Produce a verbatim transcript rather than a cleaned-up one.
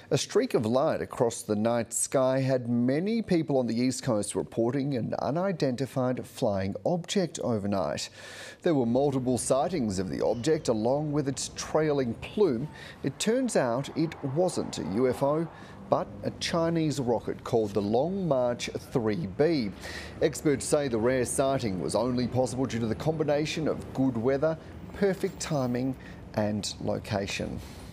A streak of light across the night sky had many people on the East Coast reporting an unidentified flying object overnight. There were multiple sightings of the object along with its trailing plume. It turns out it wasn't a U F O, but a Chinese rocket called the LongMarch three B. Experts say the rare sighting was only possible due to the combination of good weather, perfect timing and location.